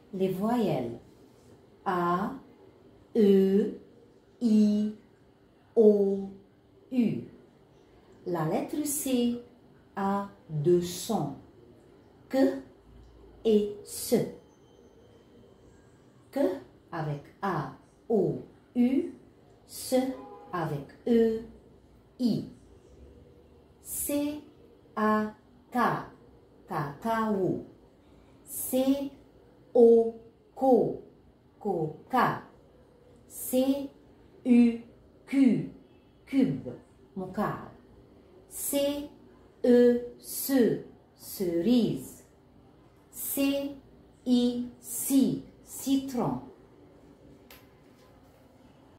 les voyelles A, E, I, O, U. La lettre C a deux sons, que et ce. Que avec A, O, U, ce avec E, I. C, A, K, cacao. C, O, co, coca. C, U, Q, cube, mocal. C, E, ce, cerise. C, I, ci, citron.